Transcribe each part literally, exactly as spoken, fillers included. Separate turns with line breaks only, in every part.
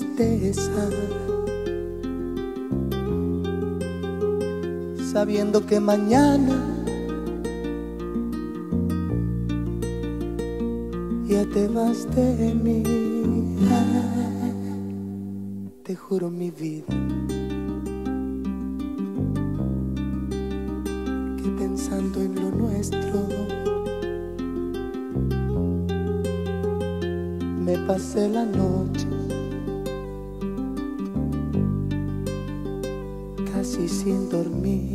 tristeza, sabiendo que mañana ya te vas de mí. Te juro mi vida que pensando en lo nuestro me pasé la noche casi sin dormir.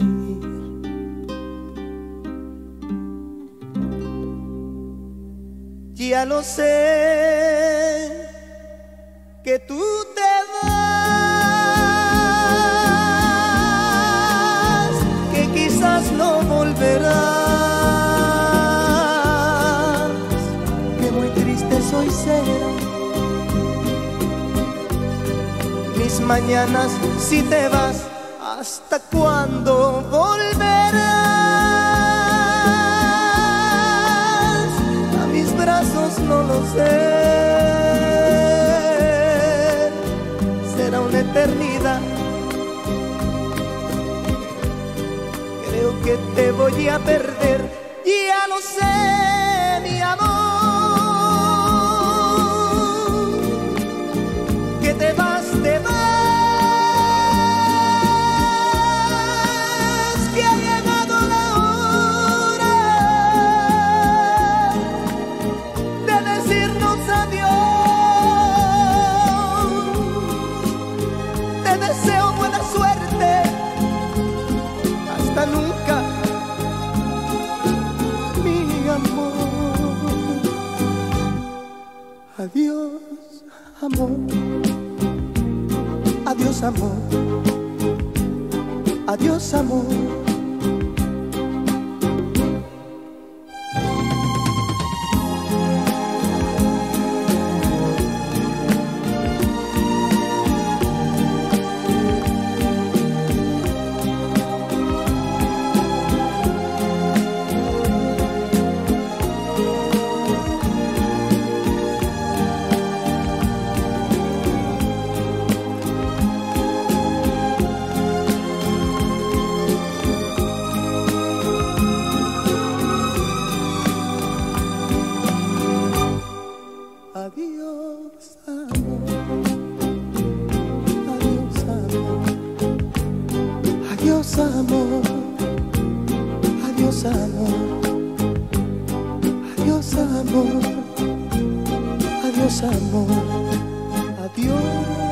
Ya lo sé, que tú te vas, que quizás no volverás, que muy triste soy será mis mañanas si te vas. ¿Hasta cuándo volverás? A mis brazos no lo sé. Será una eternidad. Creo que te voy a perder. Ya lo sé, mi amor, que te vas, te vas. Nunca, mi amor. Adiós, amor. Adiós, amor. Adiós, amor. Adiós, amor. Adiós, amor. Adiós, amor. Adiós, amor. Adiós, amor. Adiós, amor. Adiós.